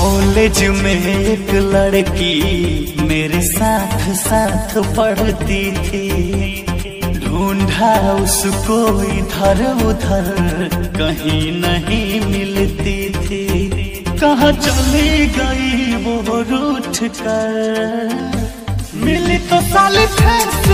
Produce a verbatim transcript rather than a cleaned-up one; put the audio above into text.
College में एक लड़की मेरे साथ साथ पढ़ती थी, ढूंढा उसको इधर उधर कहीं नहीं मिलती थी। कहाँ चली गई वो रूठ कर, मिली तो साली फेस